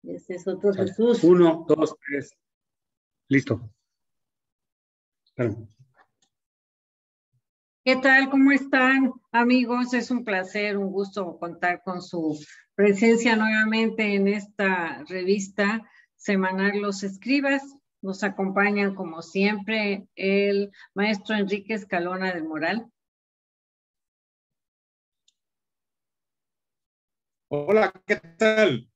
Ese es otro Jesús. 1, 2, 3. Listo. Claro. ¿Qué tal? ¿Cómo están, amigos? Es un placer, un gusto contar con su presencia nuevamente en esta revista semanal Los Escribas. Nos acompañan, como siempre, el maestro Enrique Escalona del Moral. Hola, ¿qué tal?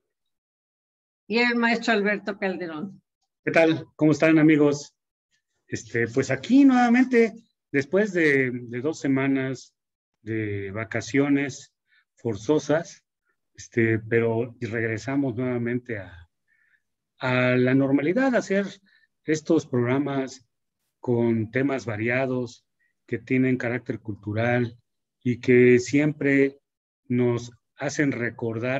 Y el maestro Alberto Calderón. ¿Qué tal? ¿Cómo están, amigos? Pues aquí nuevamente, después de 2 semanas de vacaciones forzosas, pero regresamos nuevamente a la normalidad, a hacer estos programas con temas variados que tienen carácter cultural y que siempre nos hacen recordar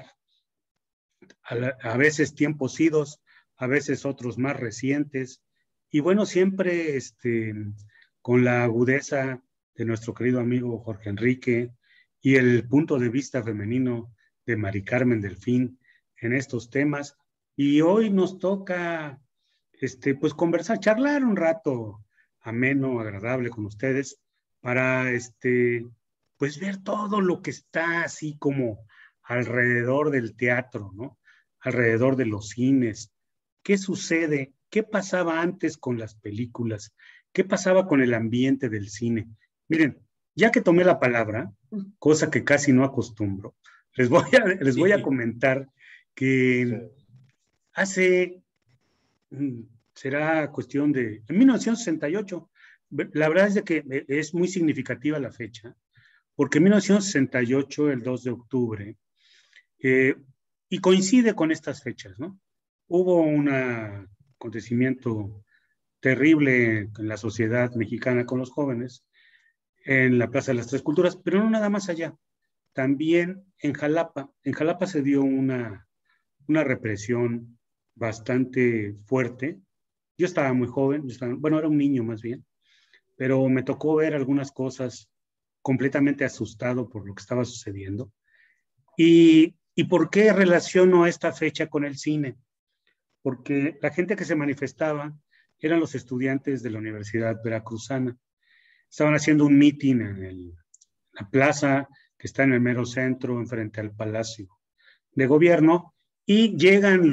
a veces tiempos idos, a veces otros más recientes, y bueno, siempre con la agudeza de nuestro querido amigo Jorge Enrique y el punto de vista femenino de Mari Carmen Delfín en estos temas. Y hoy nos toca pues conversar, charlar un rato ameno, agradable con ustedes para pues ver todo lo que está así como alrededor del teatro, ¿no? Alrededor de los cines. ¿Qué sucede? ¿Qué pasaba antes con las películas? ¿Qué pasaba con el ambiente del cine? Miren, ya que tomé la palabra, cosa que casi no acostumbro, les voy a comentar que hace, será cuestión de, en 1968, la verdad es de que es muy significativa la fecha, porque en 1968, el 2 de octubre, y coincide con estas fechas, ¿no? Hubo un acontecimiento terrible en la sociedad mexicana con los jóvenes, en la Plaza de las Tres Culturas, pero no nada más allá. También en Jalapa se dio una represión bastante fuerte. Yo estaba muy joven, bueno, era un niño más bien, pero me tocó ver algunas cosas completamente asustado por lo que estaba sucediendo. ¿Y por qué relaciono esta fecha con el cine? Porque la gente que se manifestaba eran los estudiantes de la Universidad Veracruzana. Estaban haciendo un meeting en la plaza que está en el mero centro, enfrente al Palacio de Gobierno, y llegan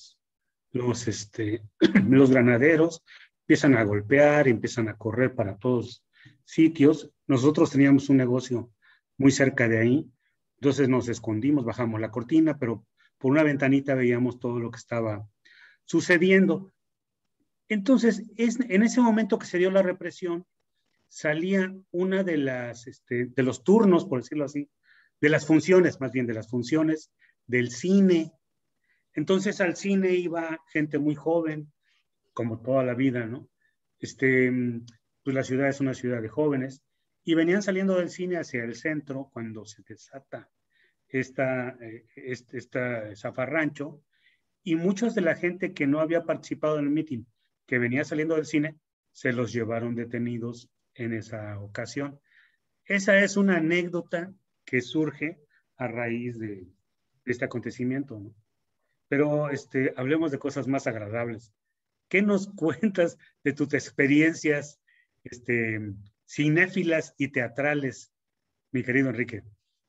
los granaderos, empiezan a golpear, empiezan a correr para todos sitios. Nosotros teníamos un negocio muy cerca de ahí, entonces nos escondimos, bajamos la cortina, pero por una ventanita veíamos todo lo que estaba sucediendo. Entonces, en ese momento que se dio la represión, salía una de los turnos, por decirlo así, de las funciones, más bien de las funciones del cine. Entonces al cine iba gente muy joven, como toda la vida, ¿no? Pues la ciudad es una ciudad de jóvenes, y venían saliendo del cine hacia el centro cuando se desata esta zafarrancho, y muchos de la gente que no había participado en el meeting, que venía saliendo del cine, se los llevaron detenidos en esa ocasión. Esa es una anécdota que surge a raíz de este acontecimiento, ¿no? Pero hablemos de cosas más agradables. ¿Qué nos cuentas de tus experiencias cinéfilas y teatrales, mi querido Enrique?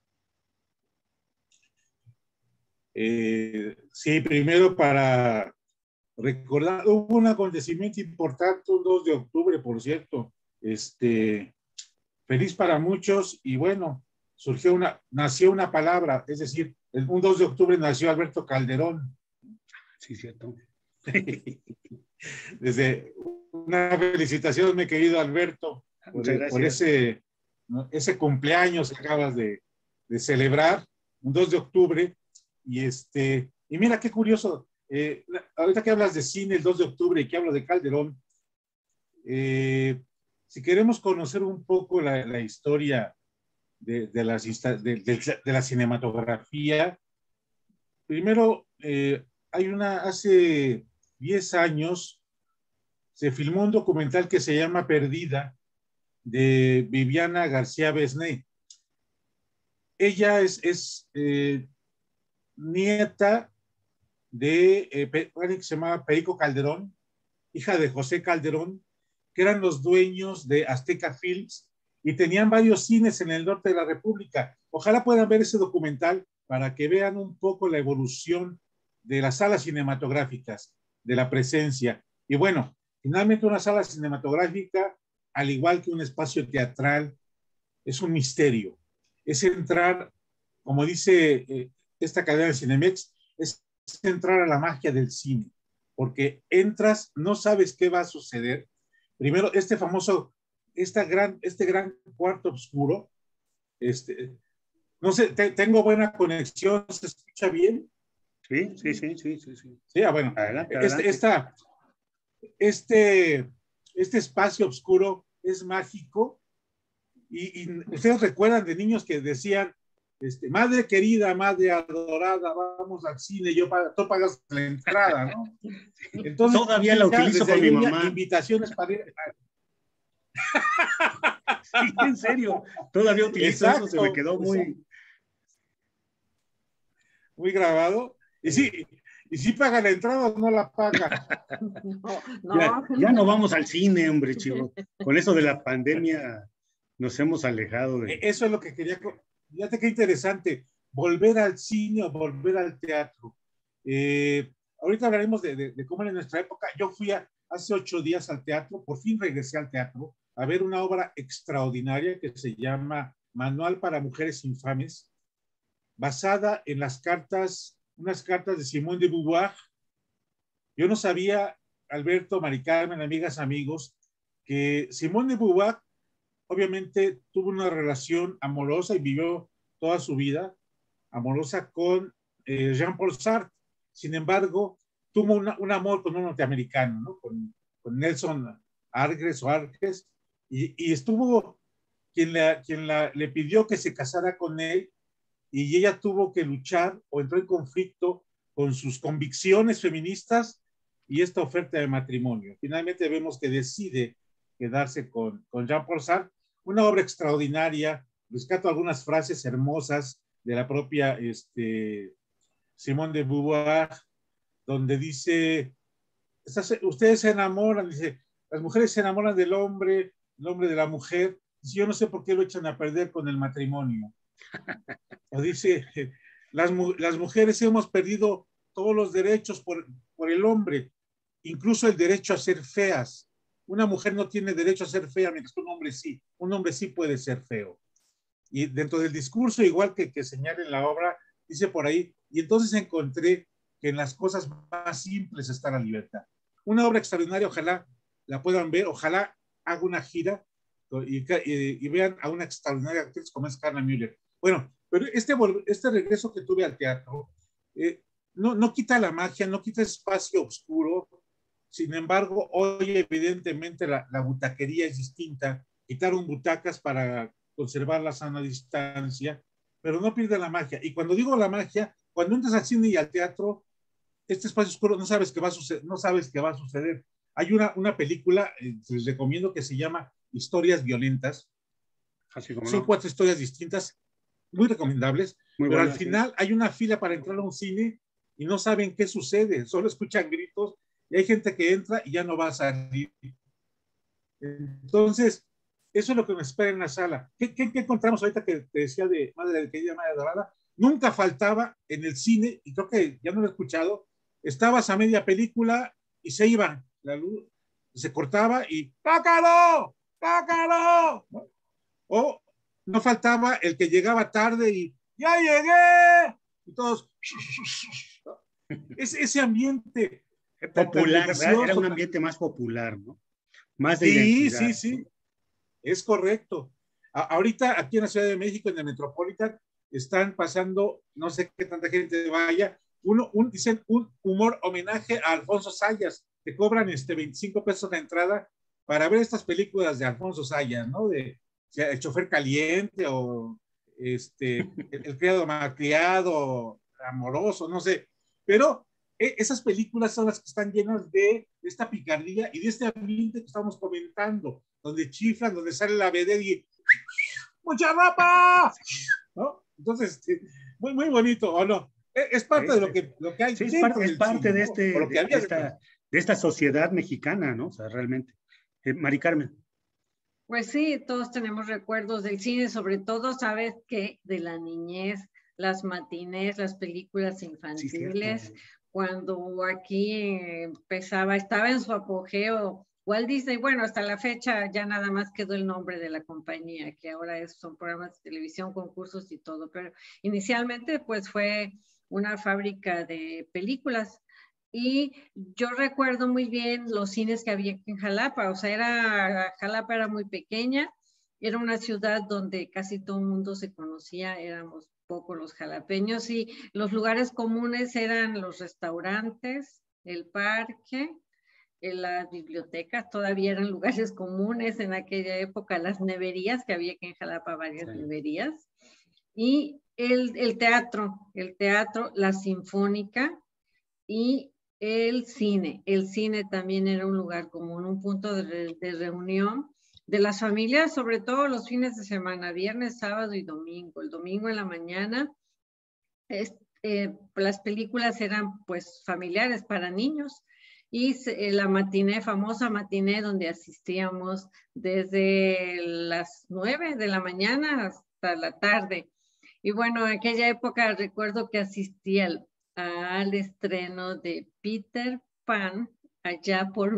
Sí, primero para recordar, hubo un acontecimiento importante, un 2 de octubre, por cierto, feliz para muchos, y bueno, nació una palabra, es decir, un 2 de octubre nació Alberto Calderón. Sí, cierto. Desde una felicitación, mi querido Alberto, por ese cumpleaños que acabas de celebrar, un 2 de octubre. Y mira qué curioso, ahorita que hablas de cine el 2 de octubre y que hablo de Calderón, si queremos conocer un poco la historia de la cinematografía, primero, hace 10 años se filmó un documental que se llama Perdida, de Viviana García Besné. Ella es nieta de alguien que se llamaba Perico Calderón, hija de José Calderón, que eran los dueños de Azteca Films y tenían varios cines en el norte de la República. Ojalá puedan ver ese documental para que vean un poco la evolución de las salas cinematográficas, de la presencia. Y bueno, finalmente una sala cinematográfica, al igual que un espacio teatral, es un misterio. Es entrar, como dice esta cadena de Cinemex, es entrar a la magia del cine, porque entras, no sabes qué va a suceder. Primero, este gran cuarto oscuro, no sé, tengo buena conexión, ¿se escucha bien? Sí, sí, sí, sí, sí, sí. Sí, bueno, adelante, adelante. Este espacio oscuro es mágico y ustedes recuerdan de niños que decían, madre querida, madre adorada, vamos al cine, tú pagas la entrada, ¿no? Entonces, todavía la utilizo con mi mamá. Invitaciones para ir. Sí, en serio, todavía utilizo eso, se me quedó muy grabado. Y sí paga la entrada o no la paga. Ya no vamos al cine, hombre, chivo. Con eso de la pandemia nos hemos alejado de... Eso es lo que quería. Fíjate qué interesante. Volver al cine o volver al teatro. Ahorita hablaremos de cómo en nuestra época. Yo fui hace 8 días al teatro, por fin regresé al teatro a ver una obra extraordinaria que se llama Manual para Mujeres Infames, basada en unas cartas de Simone de Beauvoir. Yo no sabía, Alberto, Mari Carmen, amigas, amigos, que Simone de Beauvoir obviamente tuvo una relación amorosa y vivió toda su vida amorosa con Jean-Paul Sartre. Sin embargo, tuvo un amor con un norteamericano, ¿no? Con Nelson Argres, y estuvo quien le pidió que se casara con él, y ella tuvo que luchar o entró en conflicto con sus convicciones feministas y esta oferta de matrimonio. Finalmente vemos que decide quedarse con Jean-Paul Sartre, una obra extraordinaria. Rescato algunas frases hermosas de la propia Simone de Beauvoir, donde dice, ustedes se enamoran, dice, las mujeres se enamoran del hombre, el hombre de la mujer, dice, yo no sé por qué lo echan a perder con el matrimonio. O dice, las mujeres hemos perdido todos los derechos por el hombre, incluso el derecho a ser feas. Una mujer no tiene derecho a ser fea, mientras que un hombre sí puede ser feo. Y dentro del discurso, igual que señala en la obra, dice por ahí, y entonces encontré que en las cosas más simples está la libertad. Una obra extraordinaria, ojalá la puedan ver, ojalá haga una gira y vean a una extraordinaria actriz como es Carla Müller. Bueno, pero este regreso que tuve al teatro no quita la magia, no quita espacio oscuro. Sin embargo, hoy evidentemente la butaquería es distinta. Quitaron butacas para conservar la sana distancia, pero no pierde la magia. Y cuando digo la magia, cuando entras al cine y al teatro, este espacio oscuro no sabes qué va a suceder. No sabes qué va a suceder. Hay una película, les recomiendo, que se llama Historias Violentas. Así como Son 4 historias distintas, muy recomendables, pero al final hay una fila para entrar a un cine y no saben qué sucede, solo escuchan gritos y hay gente que entra y ya no va a salir. Entonces, eso es lo que nos espera en la sala. ¿Qué encontramos ahorita que te decía de querida Madre Dorada? Nunca faltaba en el cine, y creo que ya no lo he escuchado, estabas a media película y se iban, la luz se cortaba y ¡pácalo! ¡Pácalo! O no faltaba el que llegaba tarde y ¡ya llegué! Y todos, ese ambiente popular, era un ambiente más popular, ¿no? Más de identidad. Sí, es correcto. Ahorita aquí en la Ciudad de México, en el Metropolitan, están pasando, no sé qué tanta gente vaya, dicen un humor homenaje a Alfonso Sayas, que cobran 25 pesos la entrada para ver estas películas de Alfonso Sayas, ¿no? De El chofer caliente o el criado malcriado, amoroso, no sé. Pero esas películas son las que están llenas de esta picardía y de este ambiente que estamos comentando, donde chiflan, donde sale la vedette y ¡mucha rapa! ¿No? Entonces, muy, muy bonito, ¿o no? Es parte de lo que hay. Sí, es parte de esta sociedad mexicana, ¿no? O sea, realmente. Mari Carmen. Pues sí, todos tenemos recuerdos del cine, sobre todo, ¿sabes qué? De la niñez, las matinés, las películas infantiles, sí, cuando aquí estaba en su apogeo Walt Disney. Bueno, hasta la fecha ya nada más quedó el nombre de la compañía, que ahora son programas de televisión, concursos y todo, pero inicialmente pues fue una fábrica de películas. Y yo recuerdo muy bien los cines que había aquí en Jalapa, o sea, Jalapa era muy pequeña, era una ciudad donde casi todo el mundo se conocía, éramos pocos los jalapeños, y los lugares comunes eran los restaurantes, el parque, las bibliotecas, todavía eran lugares comunes en aquella época, las neverías, que había aquí en Jalapa varias neverías, y el teatro, la sinfónica, y el cine también era un lugar común, un punto de reunión de las familias, sobre todo los fines de semana, viernes, sábado y domingo. El domingo en la mañana, las películas eran pues familiares para niños, y la matiné, famosa matiné, donde asistíamos desde las 9 de la mañana hasta la tarde. Y bueno, en aquella época recuerdo que asistía al estreno de Peter Pan allá por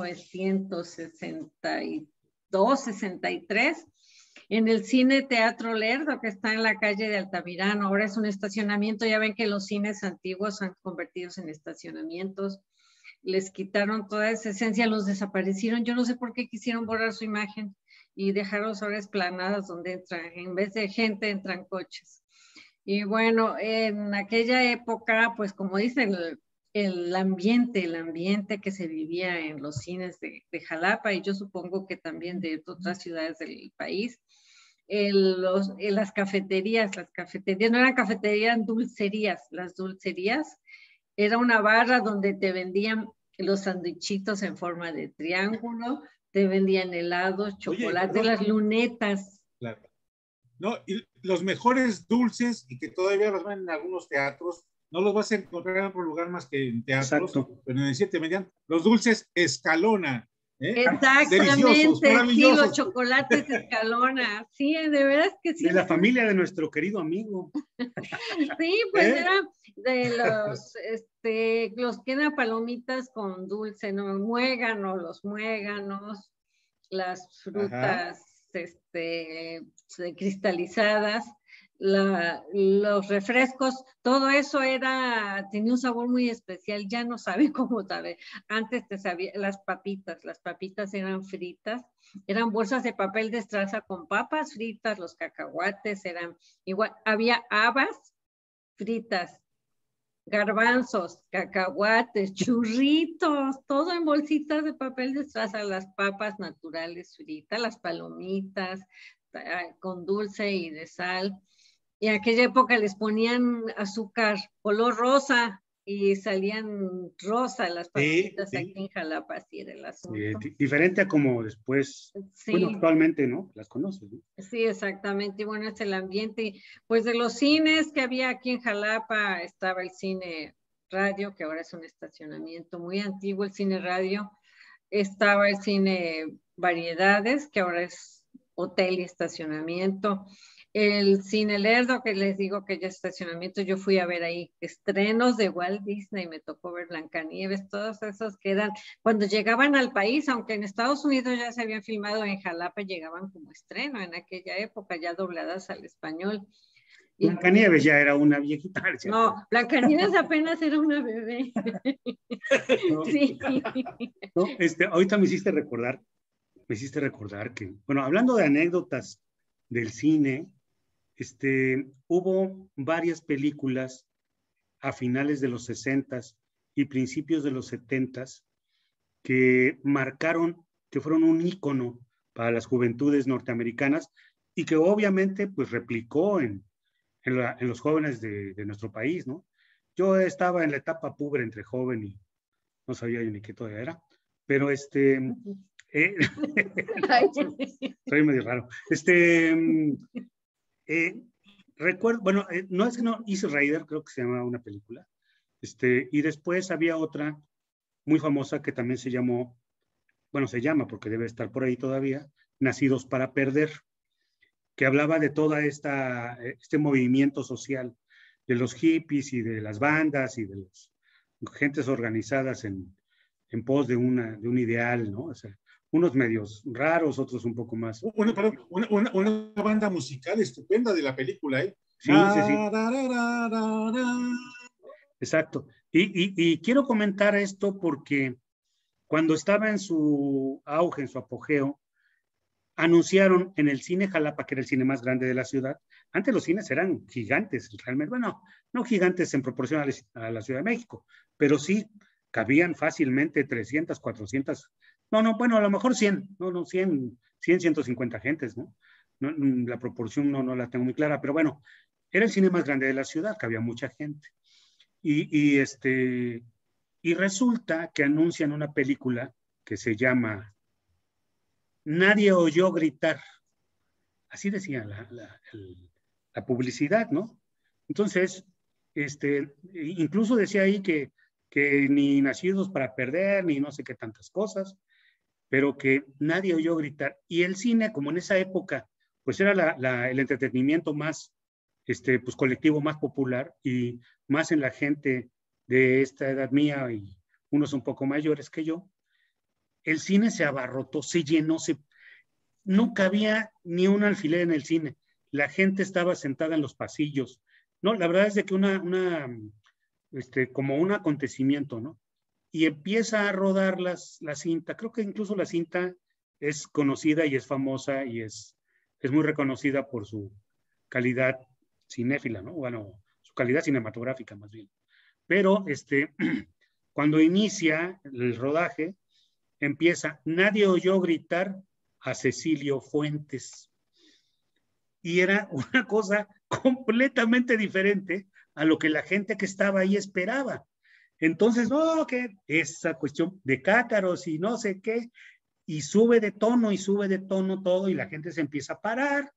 1962-63 en el Cine Teatro Lerdo, que está en la calle de Altamirano. Ahora es un estacionamiento. Ya ven que los cines antiguos se han convertido en estacionamientos. Les quitaron toda esa esencia, los desaparecieron. Yo no sé por qué quisieron borrar su imagen y dejaron ahora esplanadas donde entran, en vez de gente entran coches. Y bueno, en aquella época, pues como dicen, el ambiente que se vivía en los cines de Jalapa, y yo supongo que también de otras ciudades del país, las cafeterías no eran cafeterías, eran dulcerías. Las dulcerías era una barra donde te vendían los sandwichitos en forma de triángulo, te vendían helados, chocolate, las lunetas. Claro. No, y los mejores dulces, y que todavía los ven en algunos teatros, no los vas a encontrar en otro lugar más que en teatros. Exacto. Pero en el 7 median los dulces Escalona. Exactamente, sí, los chocolates Escalona. Sí, de veras que sí. De la familia de nuestro querido amigo. Sí, pues era de los que eran palomitas con dulce, ¿no? Los muéganos, las frutas cristalizadas, los refrescos, todo eso tenía un sabor muy especial. Ya no sabe cómo sabe. Antes te sabía, las papitas eran fritas, eran bolsas de papel de estraza con papas fritas, los cacahuates eran igual, había habas fritas, garbanzos, cacahuates, churritos, todo en bolsitas de papel de estraza, las papas naturales fritas, las palomitas con dulce y de sal. Y en aquella época les ponían azúcar color rosa y salían rosa las palomitas. Aquí en Jalapa, así era el asunto. Diferente a como después, bueno, actualmente, ¿no? Las conoces, ¿no? Sí, exactamente. Y bueno, es el ambiente. Pues de los cines que había aquí en Jalapa, estaba el Cine Radio, que ahora es un estacionamiento muy antiguo, el Cine Radio. Estaba el Cine Variedades, que ahora es hotel y estacionamiento. El Cine Lerdo, que les digo que ya es estacionamiento, yo fui a ver ahí estrenos de Walt Disney, me tocó ver Blancanieves, todos esos que eran, cuando llegaban al país, aunque en Estados Unidos ya se habían filmado, en Jalapa llegaban como estreno en aquella época, ya dobladas al español. Blancanieves ya era una viejita. No, Blancanieves apenas era una bebé. No, sí. No, ahorita me hiciste recordar que, bueno, hablando de anécdotas del cine, hubo varias películas a finales de los 60s y principios de los 70s que marcaron, que fueron un ícono para las juventudes norteamericanas y que obviamente pues replicó en los jóvenes de nuestro país, ¿no? Yo estaba en la etapa puber entre joven y no sabía yo ni qué todavía era, pero soy medio raro. recuerdo, bueno, no es que no, Easy Rider creo que se llamaba una película, y después había otra muy famosa que también se llamó, bueno, se llama porque debe estar por ahí todavía, Nacidos para Perder, que hablaba de toda este movimiento social, de los hippies y de las bandas y de las gentes organizadas en pos de un ideal, ¿no? O sea, unos medios raros, otros un poco más. Una banda musical estupenda de la película, ¿eh? Sí, sí, sí. Exacto. Y quiero comentar esto porque cuando estaba en su auge, en su apogeo, anunciaron en el cine Jalapa, que era el cine más grande de la ciudad. Antes los cines eran gigantes, realmente. Bueno, no gigantes en proporción a la Ciudad de México, pero sí cabían fácilmente 300, 400. No, bueno, a lo mejor 100, no, 100, 150 gentes, ¿no? La proporción no la tengo muy clara, pero bueno, era el cine más grande de la ciudad, cabía mucha gente. Y resulta que anuncian una película que se llama Nadie oyó gritar. Así decía la publicidad, ¿no? Entonces, incluso decía ahí que ni nacidos para perder, ni no sé qué tantas cosas, pero que nadie oyó gritar. Y el cine, como en esa época, pues era el entretenimiento más, pues colectivo más popular y más en la gente de esta edad mía y unos un poco mayores que yo, el cine se abarrotó, se llenó, no cabía ni un alfiler en el cine. La gente estaba sentada en los pasillos. No, la verdad es de que como un acontecimiento, ¿no? Y empieza a rodar la cinta. Creo que incluso la cinta es conocida y es famosa y es muy reconocida por su calidad cinéfila, ¿no? Bueno, su calidad cinematográfica más bien. Pero cuando inicia el rodaje, empieza, nadie oyó gritar a Cecilio Fuentes. Y era una cosa completamente diferente a lo que la gente que estaba ahí esperaba. Entonces, no, que esa cuestión de cátaros y no sé qué, y sube de tono todo, y la gente se empieza a parar,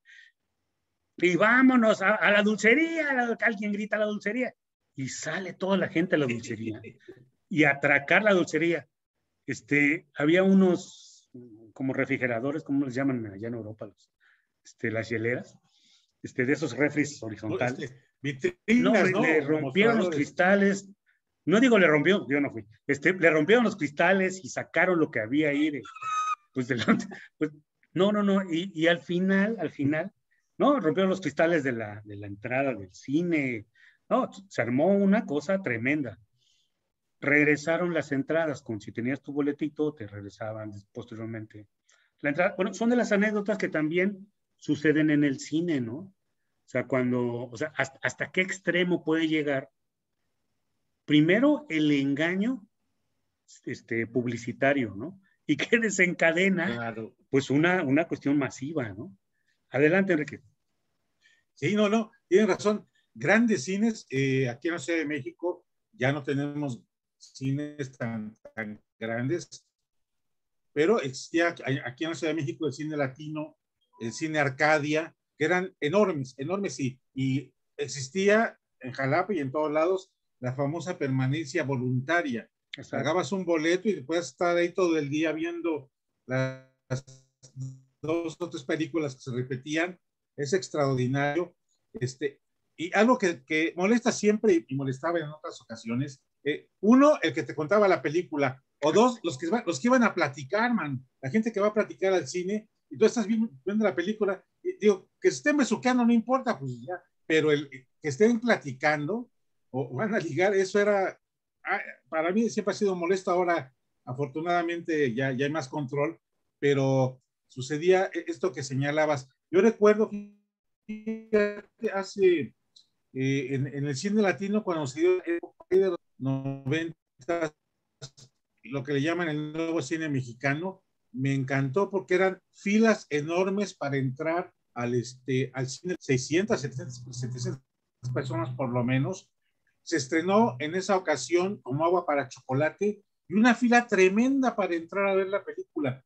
y vámonos a la dulcería, alguien grita a la dulcería, y sale toda la gente a la dulcería, y a atracar la dulcería. Había unos como refrigeradores, ¿cómo les llaman allá en Europa? Las hieleras, de esos refris horizontales. Vitrinas, no, le rompieron los cristales. No digo le rompió, yo no fui. Le rompieron los cristales y sacaron lo que había ahí pues delante. Pues, no. Y al final, no, rompieron los cristales de la entrada del cine. No, se armó una cosa tremenda. Regresaron las entradas, con si tenías tu boletito, te regresaban posteriormente la entrada. Bueno, son de las anécdotas que también suceden en el cine, ¿no? O sea, hasta qué extremo puede llegar. Primero, el engaño publicitario, ¿no? Y que desencadena, claro, pues una cuestión masiva, ¿no? Adelante, Enrique. Sí, no, tienen razón. Grandes cines, aquí en la Ciudad de México ya no tenemos cines tan grandes, pero existía aquí en la Ciudad de México el cine latino, el cine Arcadia, que eran enormes, y existía en Jalapa y en todos lados la famosa permanencia voluntaria. Exacto. Pagabas un boleto y puedes estar ahí todo el día viendo las 2 o 3 películas que se repetían. Es extraordinario. Y algo que molesta siempre y molestaba en otras ocasiones, uno, el que te contaba la película, o dos, los que iban a platicar, man, la gente que va a platicar al cine, y tú estás viendo la película, y digo, que se estén besuqueando no importa, pues ya, pero que estén platicando o van a ligar, eso era, para mí siempre ha sido molesto. Ahora afortunadamente ya hay más control, pero sucedía esto que señalabas. Yo recuerdo que hace en el cine latino, cuando se dio en de los 90, lo que le llaman el nuevo cine mexicano, me encantó porque eran filas enormes para entrar al cine, 600, 700 personas por lo menos. Se estrenó en esa ocasión Como agua para chocolate y una fila tremenda para entrar a ver la película.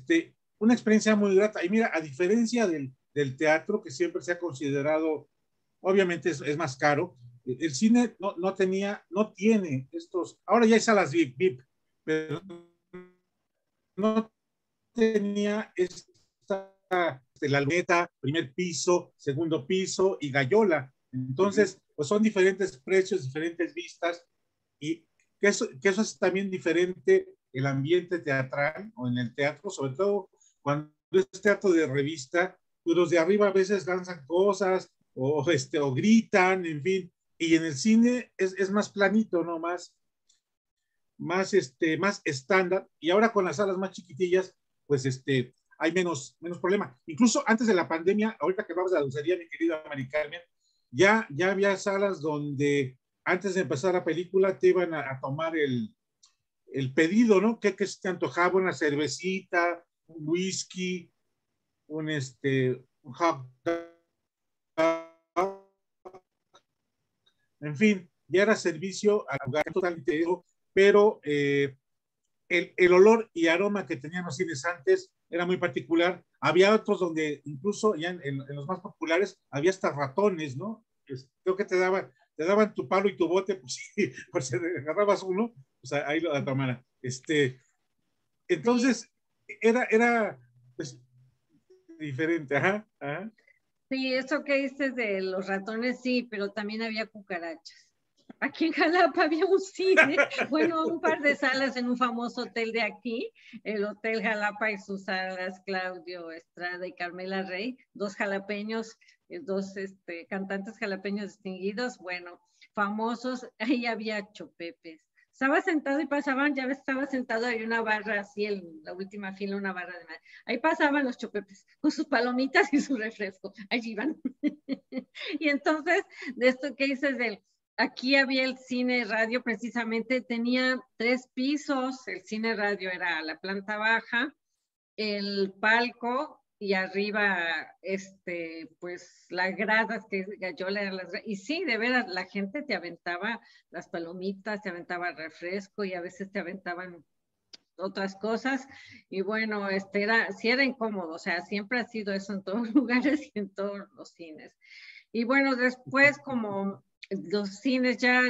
Una experiencia muy grata. Y mira, a diferencia del teatro, que siempre se ha considerado obviamente es más caro. El cine no tiene estos, ahora ya hay salas VIP, pero no tenía la luneta, primer piso, segundo piso y gallola. Entonces, pues son diferentes precios, diferentes vistas, y que eso es también diferente el ambiente teatral o en el teatro, sobre todo cuando es teatro de revista, pues los de arriba a veces lanzan cosas o gritan, en fin, y en el cine es más planito, ¿no? Más estándar, y ahora con las salas más chiquitillas, pues hay menos problema. Incluso antes de la pandemia, ahorita que vamos a la dulcería, mi querida Mari Carmen, ya había salas donde antes de empezar la película te iban a tomar el pedido, ¿no? ¿Qué se te antojaba? Una cervecita, un whisky, un hot dog, en fin, ya era servicio al lugar totalmente, pero el olor y aroma que tenían los cines antes era muy particular. Había otros donde incluso ya en los más populares había hasta ratones, ¿no? Creo que te daban tu palo y tu bote, pues sí, por si agarrabas uno, pues ahí lo tomaran. Entonces, era pues, diferente, ajá. Sí, eso que dices de los ratones, sí, pero también había cucarachas. Aquí en Jalapa había un cine, bueno, un par de salas en un famoso hotel de aquí, el Hotel Jalapa y sus salas, Claudio Estrada y Carmela Rey, dos jalapeños, dos cantantes jalapeños distinguidos, bueno, famosos, ahí había chopepes. Estaba sentado y pasaban, ya ves, estaba sentado, hay una barra así, en la última fila, una barra de madera. Ahí pasaban los chopepes con sus palomitas y su refresco, allí iban. Y entonces, de esto que dices aquí había el cine radio, precisamente tenía 3 pisos, el cine radio era la planta baja, el palco y arriba, pues las gradas que gallola, y sí, de veras, la gente te aventaba las palomitas, te aventaba refresco y a veces te aventaban otras cosas, y bueno, sí era incómodo, o sea, siempre ha sido eso en todos los lugares y en todos los cines. Y bueno, después como los cines ya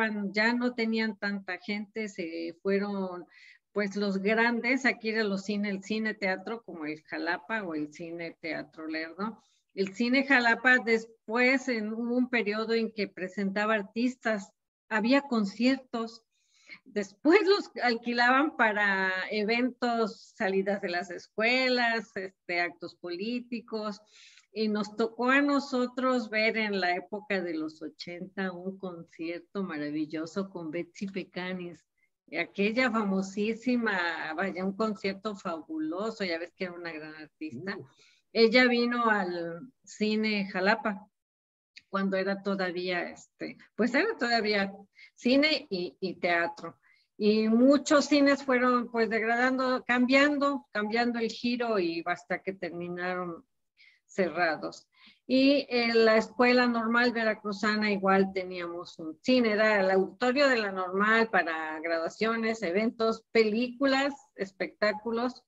no tenían tanta gente, se fueron pues los grandes, aquí era el cine teatro como el Jalapa o el cine teatro Lerdo. El cine Jalapa después hubo un periodo en que presentaba artistas, había conciertos, después los alquilaban para eventos, salidas de las escuelas, actos políticos, y nos tocó a nosotros ver en la época de los 80 un concierto maravilloso con Betsy Pecanis, aquella famosísima, vaya, un concierto fabuloso, ya ves que era una gran artista. Ella vino al cine Jalapa cuando era todavía, pues era todavía cine y teatro. Y muchos cines fueron pues degradando, cambiando el giro y hasta que terminaron cerrados. Y en la escuela normal veracruzana igual teníamos un cine, era el auditorio de la normal para graduaciones, eventos, películas, espectáculos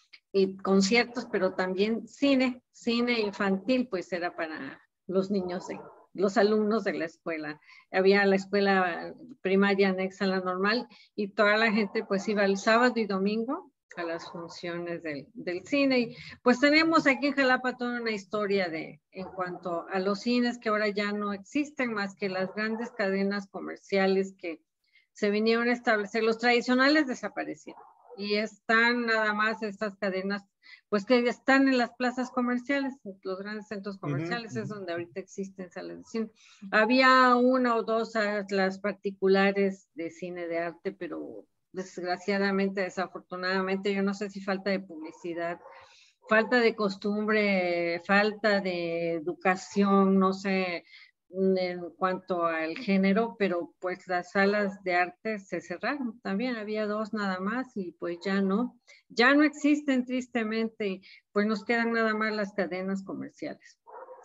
y conciertos, pero también cine infantil, pues era para los niños, los alumnos de la escuela. Había la escuela primaria anexa a la normal y toda la gente pues iba el sábado y domingo a las funciones del cine. Y pues tenemos aquí en Jalapa toda una historia en cuanto a los cines que ahora ya no existen más que las grandes cadenas comerciales que se vinieron a establecer. Los tradicionales desaparecieron y están nada más estas cadenas pues que están en las plazas comerciales, los grandes centros comerciales, es donde ahorita existen salas de cine. Había una o dos las particulares de cine de arte, pero desgraciadamente, desafortunadamente, yo no sé si falta de publicidad, falta de costumbre, falta de educación, no sé, en cuanto al género, pero pues las salas de arte se cerraron también, había 2 nada más y pues ya no existen tristemente, pues nos quedan nada más las cadenas comerciales.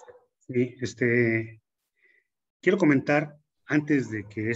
Sí, quiero comentar antes de que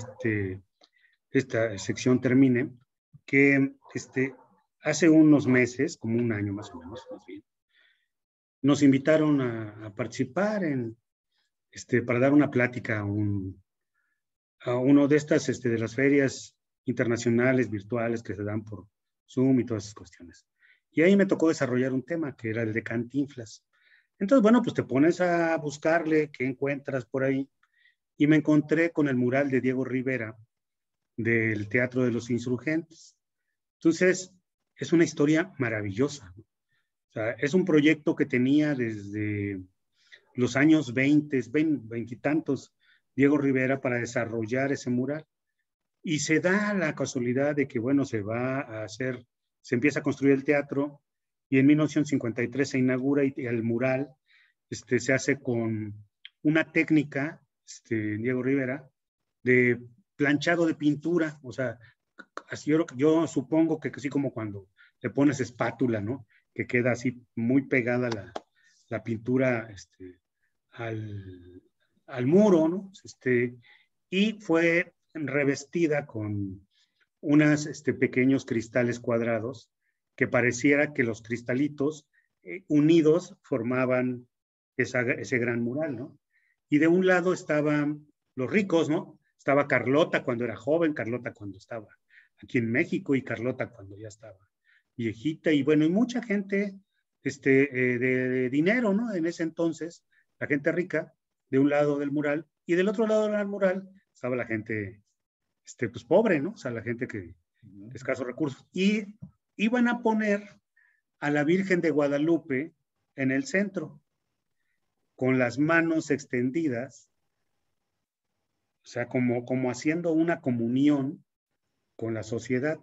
esta sección termine, que hace unos meses, como un año más o menos, más bien, nos invitaron a participar en para dar una plática a uno de estas, de las ferias internacionales virtuales que se dan por Zoom y todas esas cuestiones. Y ahí me tocó desarrollar un tema que era el de Cantinflas. Entonces, bueno, pues te pones a buscarle qué encuentras por ahí y me encontré con el mural de Diego Rivera del Teatro de los Insurgentes. Entonces, es una historia maravillosa, ¿no? O sea, es un proyecto que tenía desde los años 20 y tantos, Diego Rivera, para desarrollar ese mural. Y se da la casualidad de que, bueno, se empieza a construir el teatro y en 1953 se inaugura y el mural se hace con una técnica, Diego Rivera, de planchado de pintura. O sea, así yo supongo que así como cuando le pones espátula, ¿no? Que queda así muy pegada la pintura al muro, ¿no? Y fue revestida con unos pequeños cristales cuadrados que pareciera que los cristalitos unidos formaban ese gran mural, ¿no? Y de un lado estaban los ricos, ¿no? Estaba Carlota cuando era joven, Carlota cuando estaba aquí en México y Carlota cuando ya estaba viejita, y bueno, y mucha gente de dinero, ¿no? En ese entonces, la gente rica, de un lado del mural, y del otro lado del mural estaba la gente, pues pobre, ¿no? O sea, la gente que de escasos recursos. Y iban a poner a la Virgen de Guadalupe en el centro, con las manos extendidas, o sea, como haciendo una comunión con la sociedad.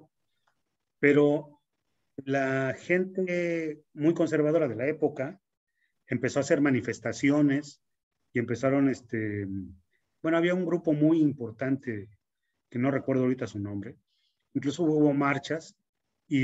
Pero la gente muy conservadora de la época empezó a hacer manifestaciones y empezaron, bueno, había un grupo muy importante, que no recuerdo ahorita su nombre, incluso hubo marchas y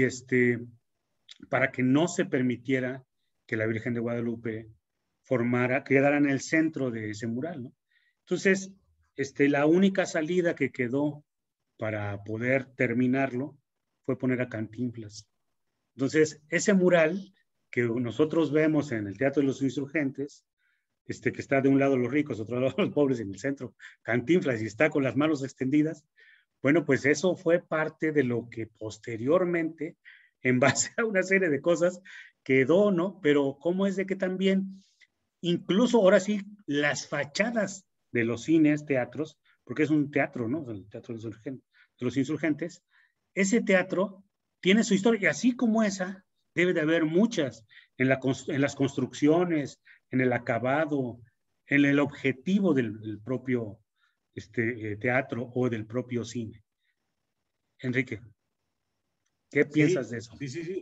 para que no se permitiera que la Virgen de Guadalupe quedara en el centro de ese mural, ¿no? Entonces, la única salida que quedó para poder terminarlo fue poner a Cantinflas. Entonces, ese mural que nosotros vemos en el Teatro de los Insurgentes, que está de un lado los ricos, otro lado los pobres, en el centro Cantinflas, y está con las manos extendidas, bueno, pues eso fue parte de lo que posteriormente, en base a una serie de cosas, quedó, ¿no? Pero cómo es de que también, incluso ahora sí, las fachadas de los cines, teatros, porque es un teatro, ¿no? El Teatro de los Insurgentes, ese teatro tiene su historia, y así como esa, debe de haber muchas en las construcciones, en el acabado, en el objetivo del propio teatro o del propio cine. Enrique, ¿qué piensas de eso? Sí.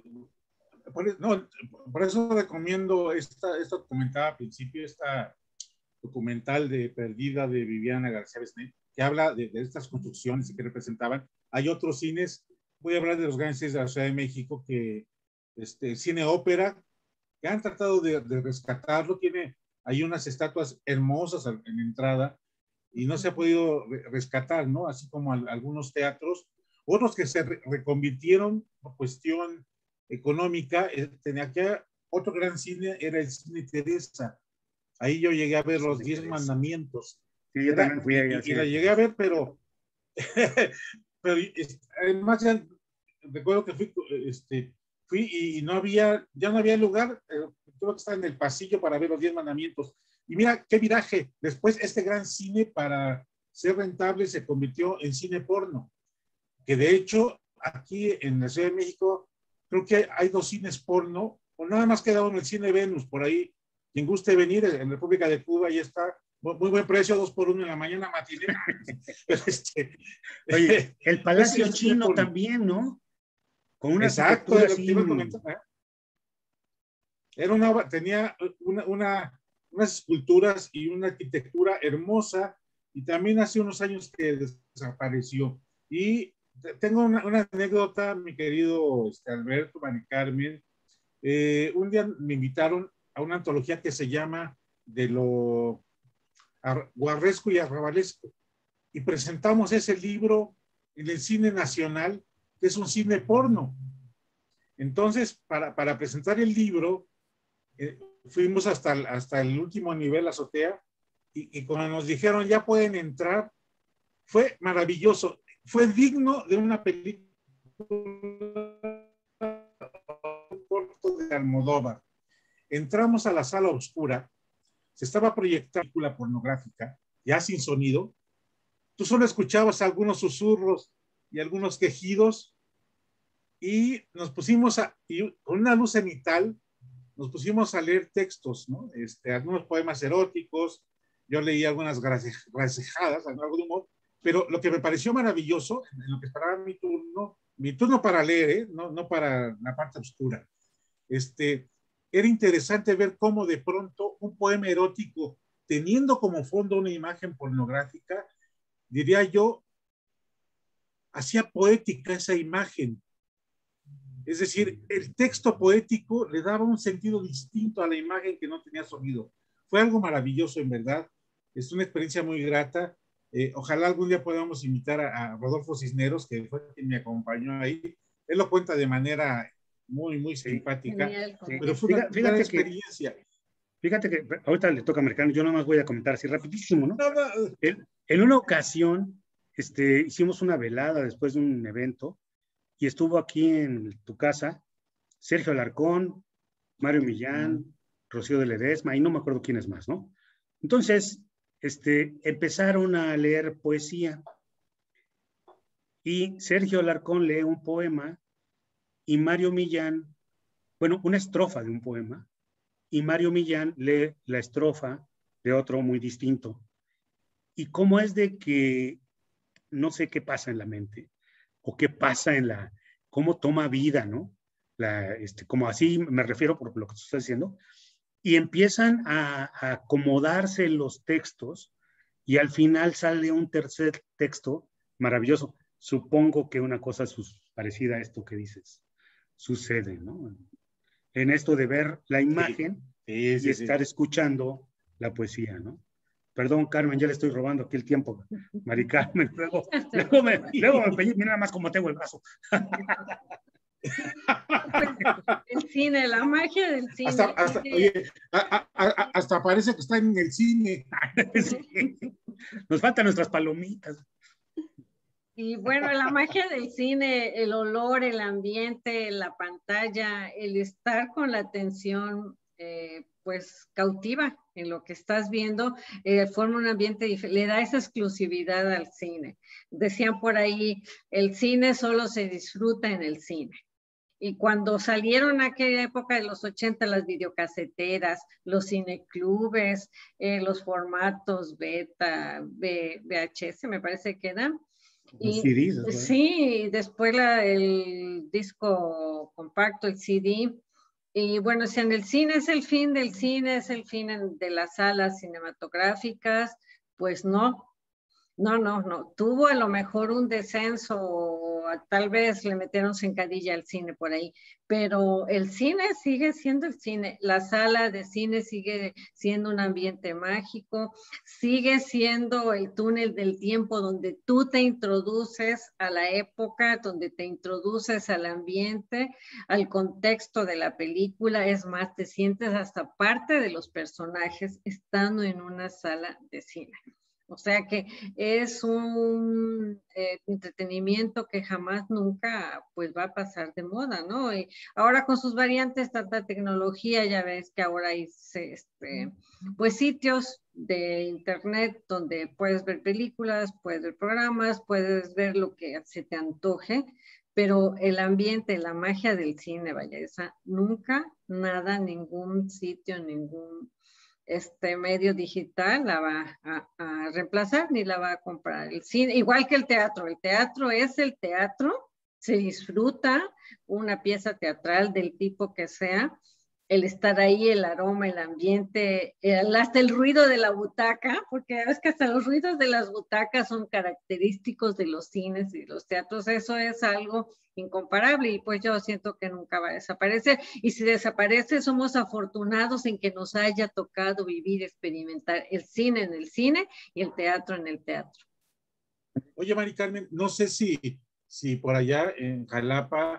Por eso recomiendo esta documental al principio, esta documental de Perdida de Viviana García Besné, que habla de estas construcciones y que representaban. Hay otros cines, voy a hablar de los grandes cines de la Ciudad de México, que cine ópera, que han tratado de rescatarlo. Hay unas estatuas hermosas en la entrada y no se ha podido rescatar, ¿no? Así como algunos teatros, otros que se reconvirtieron por cuestión económica. Tenía que otro gran cine, era el Cine Teresa. Ahí yo llegué a ver los 10 mandamientos. Sí, yo también fui ahí. Y la llegué a ver, pero además ya recuerdo que fui y ya no había lugar. Tuve que estar en el pasillo para ver los 10 mandamientos. Y mira qué viraje. Después este gran cine, para ser rentable, se convirtió en cine porno. Que de hecho aquí en la Ciudad de México creo que hay 2 cines porno, o nada más queda uno, el Cine Venus, por ahí. Quien guste venir, en República de Cuba, ahí está. Muy buen precio, 2 por 1 en la mañana, matiné. Oye, el Palacio Chino también, ¿no? Con una arquitectura así. Tenía unas esculturas y una arquitectura hermosa, y también hace unos años que desapareció. Y tengo una anécdota, mi querido Alberto, Mari Carmen. Un día me invitaron a una antología que se llama De lo guarresco y arrabalesco, y presentamos ese libro en el Cine Nacional, que es un cine porno. Entonces, para presentar el libro, fuimos hasta el último nivel, azotea, y cuando nos dijeron ya pueden entrar, fue maravilloso, fue digno de una película corto de Almodóvar. Entramos a la sala oscura, se estaba proyectando una película pornográfica, ya sin sonido, tú solo escuchabas algunos susurros y algunos quejidos, y nos pusimos con una luz cenital, nos pusimos a leer textos, ¿no? Algunos poemas eróticos, yo leí algunas gracejadas, algo de humor, pero lo que me pareció maravilloso, en lo que esperaba mi turno para leer, no para la parte oscura, era interesante ver cómo de pronto un poema erótico, teniendo como fondo una imagen pornográfica, diría yo, hacía poética esa imagen. Es decir, el texto poético le daba un sentido distinto a la imagen que no tenía sonido. Fue algo maravilloso, en verdad. Es una experiencia muy grata. Ojalá algún día podamos invitar a Rodolfo Cisneros, que fue quien me acompañó ahí. Él lo cuenta de manera muy, muy simpática. Genial. Pero fue una gran experiencia. Fíjate que ahorita le toca a Americano, yo nada más voy a comentar así rapidísimo, ¿no? En una ocasión hicimos una velada después de un evento y estuvo aquí en tu casa Sergio Alarcón, Mario Millán, Rocío de Ledesma y no me acuerdo quién es más, ¿no? Entonces, empezaron a leer poesía y Sergio Alarcón lee un poema y Mario Millán, bueno, una estrofa de un poema, y Mario Millán lee la estrofa de otro muy distinto. Y cómo es de que no sé qué pasa en la mente, o qué pasa cómo toma vida, ¿no? Como así me refiero por lo que tú estás diciendo, y empiezan a acomodarse los textos, y al final sale un tercer texto maravilloso. Supongo que una cosa parecida a esto que dices sucede, ¿no? En esto de ver la imagen y estar escuchando la poesía, ¿no? Perdón, Carmen, ya le estoy robando aquí el tiempo. Mari Carmen, luego me peñé, mira nada más cómo tengo el brazo. El cine, la magia del cine. Hasta parece que está en el cine. Sí. Nos faltan nuestras palomitas. Y bueno, la magia del cine, el olor, el ambiente, la pantalla, el estar con la atención, pues cautiva en lo que estás viendo, forma un ambiente diferente, le da esa exclusividad al cine. Decían por ahí, el cine solo se disfruta en el cine. Y cuando salieron aquella época de los 80, las videocaseteras, los cineclubes, los formatos beta, VHS, me parece que eran. Y, CDs, sí, después el disco compacto, el CD. Y bueno, si en el cine es el fin del cine, es el fin de las salas cinematográficas, pues no. Tuvo a lo mejor un descenso, o tal vez le metieron zancadilla al cine por ahí, pero el cine sigue siendo el cine, la sala de cine sigue siendo un ambiente mágico, sigue siendo el túnel del tiempo donde tú te introduces a la época, donde te introduces al ambiente, al contexto de la película, es más, te sientes hasta parte de los personajes estando en una sala de cine. O sea que es un entretenimiento que jamás nunca pues va a pasar de moda, ¿no? Y ahora con sus variantes, tanta tecnología, ya ves que ahora hay pues sitios de internet donde puedes ver películas, puedes ver programas, puedes ver lo que se te antoje, pero el ambiente, la magia del cine, vaya, esa nunca, nada, ningún sitio, ningún medio digital la va a reemplazar ni la va a comprar. El cine, igual que el teatro es el teatro, se disfruta una pieza teatral del tipo que sea, el estar ahí, el aroma, el ambiente, hasta el ruido de la butaca, porque es que hasta los ruidos de las butacas son característicos de los cines y los teatros, eso es algo incomparable y pues yo siento que nunca va a desaparecer, y si desaparece somos afortunados en que nos haya tocado vivir, experimentar el cine en el cine y el teatro en el teatro. Oye, Mari Carmen, no sé si por allá en Jalapa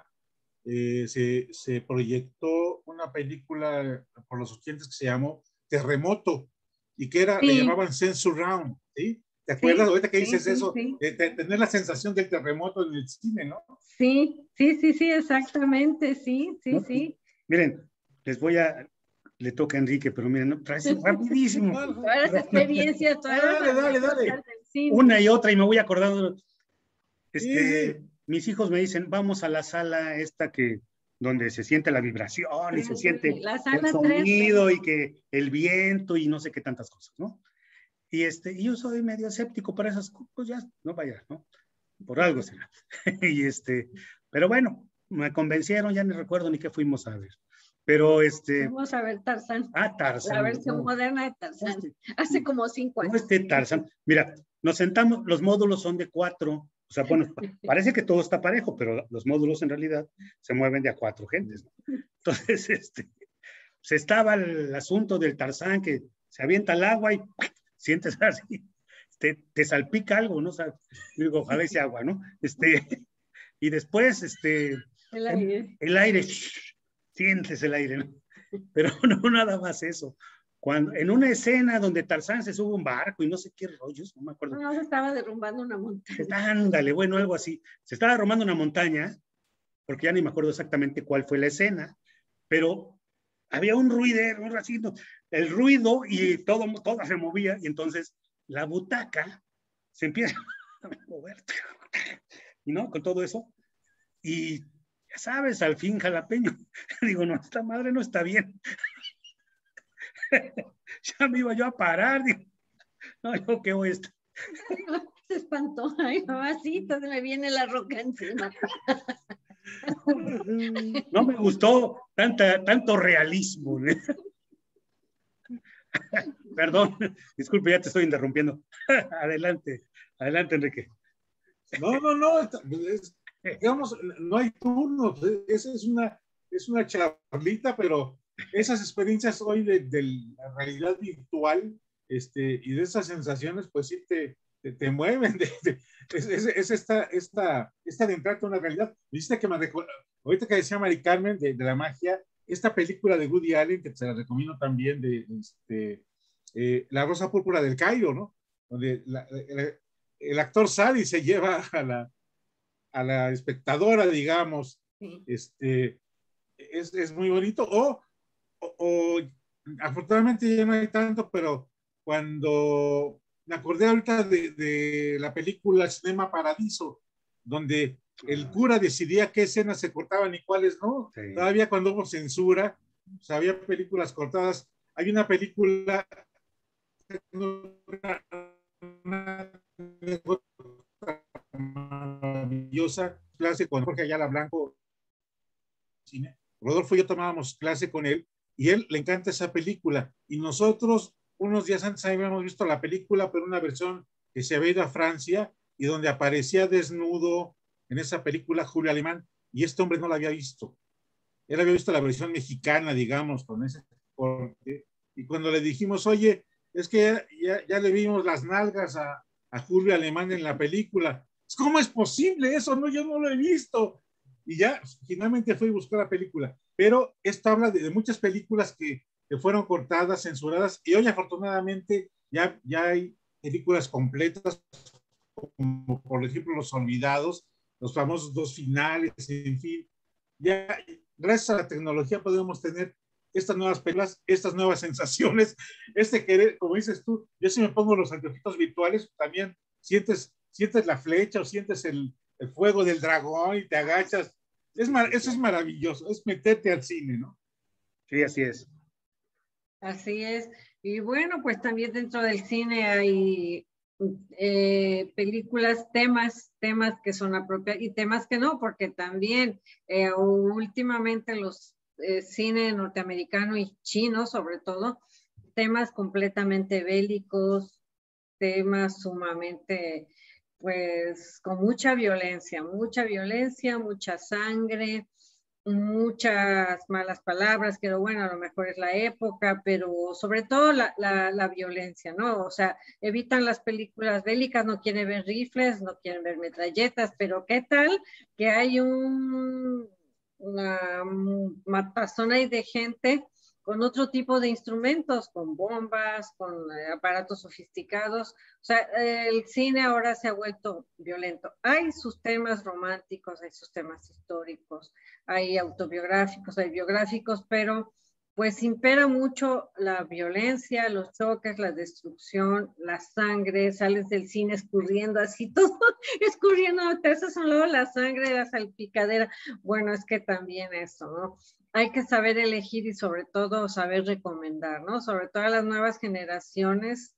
se proyectó una película por los 80 que se llamó Terremoto. y que era, Sí. le llamaban sense surround, ¿sí? ¿Te acuerdas? Sí, Ahorita que sí, dices sí, eso, sí. tener la sensación del terremoto en el cine, ¿no? Sí, sí, sí, sí, exactamente, sí, sí, ¿No? sí. Miren, le toca a Enrique, pero miren, no, rapidísimo. Todas las experiencias, todas las Dale. anécdotas del cine. Una y otra, y me voy acordando. Sí. Mis hijos me dicen, vamos a la sala esta donde se siente la vibración y se siente La el sala 3. sonido y que el viento y no sé qué tantas cosas, ¿no? Y yo soy medio escéptico para esas cosas, pues ya, no vaya, ¿no? Por algo será. Pero bueno, me convencieron, ya ni recuerdo ni qué fuimos a ver. Pero Vamos a ver Tarzán. Tarzán. La versión No, moderna de Tarzán. Hace como 5 años. No Tarzán. Mira, nos sentamos, los módulos son de 4. O sea, bueno, parece que todo está parejo, pero los módulos en realidad se mueven de a 4 gentes, ¿no? Entonces, se estaba el asunto del Tarzán que se avienta al agua y sientes así, te salpica algo, ¿no? O sea, digo, ojalá ese agua, ¿no? Y después, el aire, sientes el aire, ¿no? Pero no nada más eso. En una escena donde Tarzán se sube a un barco y no sé qué rollos, no me acuerdo. No, se estaba derrumbando una montaña. Ándale, bueno, algo así. Se estaba derrumbando una montaña, porque ya ni me acuerdo exactamente cuál fue la escena, pero había un ruidero, un racito, el ruido y todo se movía, y entonces la butaca se empieza a mover, y no, con todo eso, y ya sabes, al fin jalapeño, digo, no, esta madre no está bien. Ya me iba yo a parar, digo, no, yo qué voy a estar. Se espantó, ay, mamacita, se me viene la roca encima. No me gustó tanto realismo. Perdón, disculpe, ya te estoy interrumpiendo. Adelante, Enrique. No, digamos, no hay turnos, esa es una charlita, pero esas experiencias hoy de la realidad virtual y de esas sensaciones, pues sí te mueven, es esta de entrarte a una realidad. Viste que ahorita que decía Mari Carmen de la magia, esta película de Woody Allen, que se la recomiendo también, La Rosa Púrpura del Cairo, ¿no? Donde el actor sale y se lleva a la espectadora, digamos. Sí. Es muy bonito. O afortunadamente ya no hay tanto, pero cuando me acordé ahorita de la película Cinema Paradiso, donde el cura decidía qué escenas se cortaban y cuáles no. Sí. Todavía cuando hubo censura, o sea, había películas cortadas. Hay una película maravillosa clase con Jorge Ayala Blanco. Rodolfo y yo tomábamos clase con él y él le encanta esa película. Y nosotros, unos días antes, habíamos visto la película, pero una versión que se había ido a Francia y donde aparecía desnudo en esa película Julio Alemán. Y este hombre no la había visto. Él había visto la versión mexicana, digamos, con ese corte. Y cuando le dijimos, oye, es que ya le vimos las nalgas a Julio Alemán en la película. ¿Cómo es posible eso? No, yo no lo he visto. Y ya finalmente fui a buscar la película. Pero esto habla de muchas películas que fueron cortadas, censuradas, y hoy afortunadamente ya hay películas completas, como por ejemplo Los Olvidados, los famosos 2 finales, en fin. Ya gracias a la tecnología podemos tener estas nuevas películas, estas nuevas sensaciones, querer, como dices tú, yo si me pongo los anteojitos virtuales, también sientes la flecha o sientes el fuego del dragón y te agachas. Eso es maravilloso, es meterte al cine, ¿no? Sí, así es. Así es. Y bueno, pues también dentro del cine hay películas, temas que son apropiados y temas que no, porque también últimamente los cine norteamericano y chino, sobre todo, temas completamente bélicos, temas sumamente, pues, con mucha violencia, mucha sangre, muchas malas palabras, que bueno, a lo mejor es la época, pero sobre todo la violencia, ¿no? O sea, evitan las películas bélicas, no quieren ver rifles, no quieren ver metralletas, pero ¿qué tal que hay una matazón ahí de gente con otro tipo de instrumentos, con bombas, con aparatos sofisticados. O sea, el cine ahora se ha vuelto violento. Hay sus temas románticos, hay sus temas históricos, hay autobiográficos, hay biográficos, pero pues impera mucho la violencia, los choques, la destrucción, la sangre, sales del cine escurriendo así todo, escurriendo, te haces a un lado la sangre, la salpicadera. Bueno, es que también eso, ¿no? Hay que saber elegir y sobre todo saber recomendar, ¿no? Sobre todo a las nuevas generaciones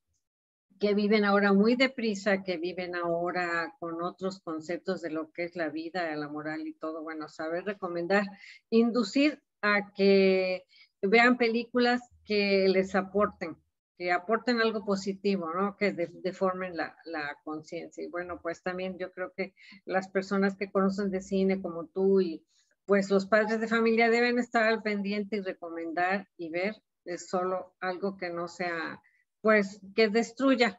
que viven ahora muy deprisa, que viven ahora con otros conceptos de lo que es la vida, la moral y todo. Bueno, saber recomendar, inducir a que vean películas que les aporten, que aporten algo positivo, ¿no? Que deformen la conciencia. Y bueno, pues también yo creo que las personas que conocen de cine como tú y pues los padres de familia deben estar al pendiente y recomendar y ver. Es solo algo que no sea, pues, que destruya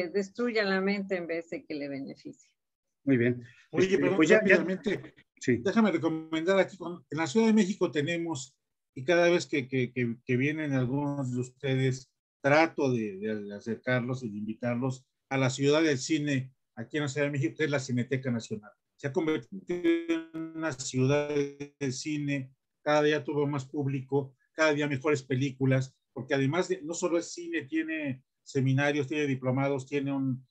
la mente en vez de que le beneficie. Muy bien. Oye, pero pues rápidamente, sí. Déjame recomendar aquí, en la Ciudad de México tenemos, y cada vez que vienen algunos de ustedes, trato de acercarlos y de invitarlos a la ciudad del cine, aquí en la Ciudad de México, que es la Cineteca Nacional. Se ha convertido en una ciudad del cine, cada día tuvo más público, cada día mejores películas, porque además no solo es cine, tiene seminarios, tiene diplomados, tiene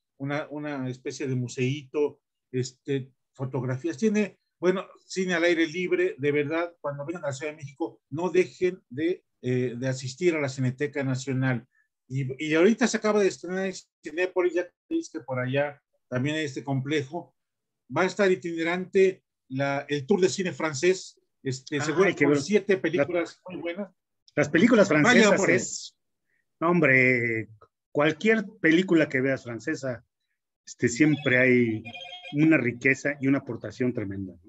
una especie de museíto, fotografías, tiene, bueno, cine al aire libre. De verdad, cuando vengan a la Ciudad de México, no dejen de asistir a la Cineteca Nacional. Y ahorita se acaba de estrenar en Cinépolis, ya que por allá también hay este complejo. Va a estar itinerante el Tour de Cine Francés, seguro, con 7 películas muy buenas. Las películas francesas es, hombre, cualquier película que veas francesa, siempre hay una riqueza y una aportación tremenda, ¿no?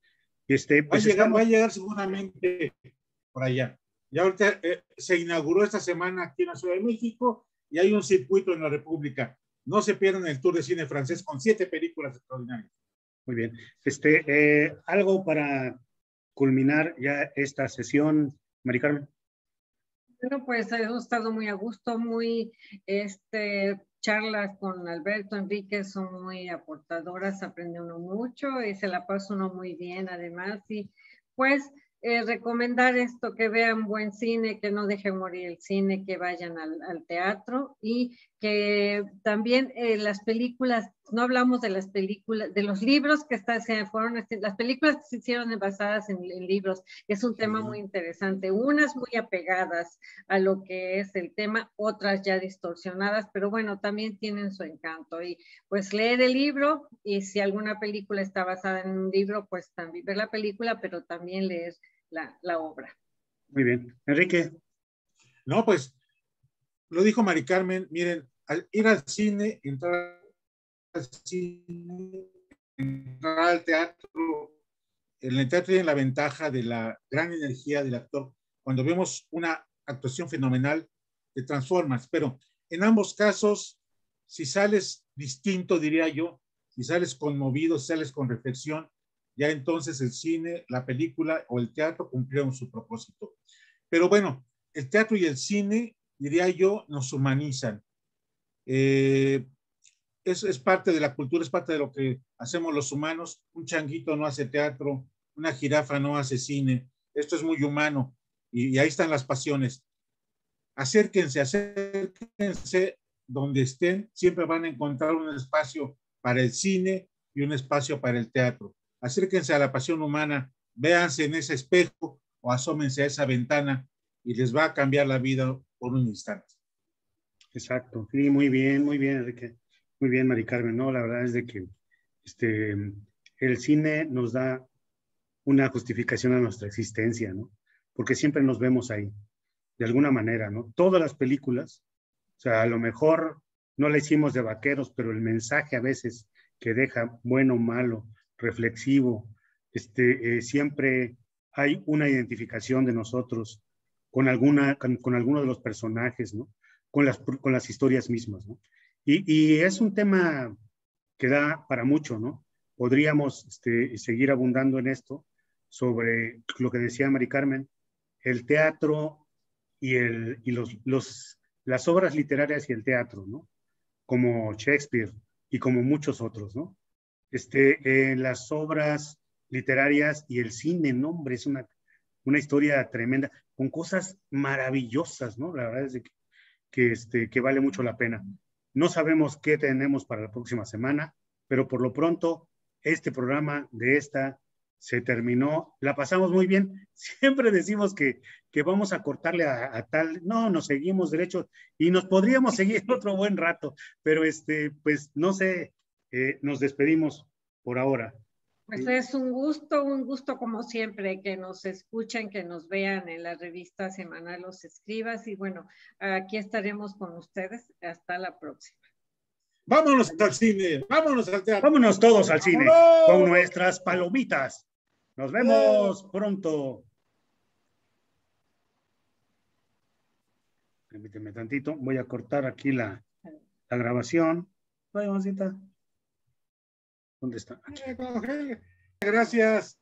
Pues va a llegar seguramente por allá. Ya ahorita se inauguró esta semana aquí en la Ciudad de México y hay un circuito en la República. No se pierdan el Tour de Cine Francés con 7 películas extraordinarias. Muy bien. Algo para culminar ya esta sesión, Mari Carmen. Bueno, pues hemos estado muy a gusto, muy, charlas con Alberto Enrique son muy aportadoras, aprende uno mucho y se la pasa uno muy bien además. Y pues recomendar esto, que vean buen cine, que no dejen morir el cine, que vayan al teatro y que también las películas, no hablamos de las películas, de los libros que fueron, las películas que se hicieron basadas en libros, que es un tema muy interesante, unas muy apegadas a lo que es el tema, otras ya distorsionadas, pero bueno, también tienen su encanto. Y pues leer el libro, y si alguna película está basada en un libro, pues también ver la película, pero también leer la obra. Muy bien. Enrique. No, pues lo dijo Mari Carmen, miren, al ir al cine, entrar al teatro, en el teatro tiene la ventaja de la gran energía del actor. Cuando vemos una actuación fenomenal, te transformas, pero en ambos casos, si sales distinto, diría yo, si sales conmovido, si sales con reflexión, ya entonces el cine, la película o el teatro cumplieron su propósito. Pero bueno, el teatro y el cine, diría yo, nos humanizan. Eso es parte de la cultura, es parte de lo que hacemos los humanos. Un changuito no hace teatro, una jirafa no hace cine. Esto es muy humano y ahí están las pasiones. Acérquense donde estén, siempre van a encontrar un espacio para el cine y un espacio para el teatro. Acérquense a la pasión humana, véanse en ese espejo o asómense a esa ventana y les va a cambiar la vida por un instante. Exacto, sí, muy bien, Enrique. Muy bien, Mari Carmen, ¿no? La verdad es de que el cine nos da una justificación a nuestra existencia, ¿no? Porque siempre nos vemos ahí, de alguna manera, ¿no? Todas las películas, o sea, a lo mejor no la hicimos de vaqueros, pero el mensaje a veces que deja, bueno o malo, reflexivo, siempre hay una identificación de nosotros con alguno de los personajes, ¿no? Con las historias mismas, ¿no? Y es un tema que da para mucho, ¿no? Podríamos seguir abundando en esto sobre lo que decía Mari Carmen. El teatro las obras literarias y el teatro, ¿no? Como Shakespeare y como muchos otros, ¿no? Las obras literarias y el cine, ¿no? Hombre, es una historia tremenda, con cosas maravillosas, ¿no? La verdad es que vale mucho la pena. No sabemos qué tenemos para la próxima semana, pero por lo pronto, este programa de esta se terminó. La pasamos muy bien. Siempre decimos que vamos a cortarle a tal. No, nos seguimos derecho y nos podríamos seguir otro buen rato, pero pues no sé, nos despedimos por ahora. Pues es un gusto como siempre que nos escuchen, que nos vean en la revista semanal Los Escribas y bueno, aquí estaremos con ustedes. Hasta la próxima. Vámonos al cine, vámonos al teatro. Vámonos todos al cine con nuestras palomitas. Nos vemos pronto. Permíteme tantito, voy a cortar aquí la grabación. Vaya, mamacita. ¿Dónde está? Gracias.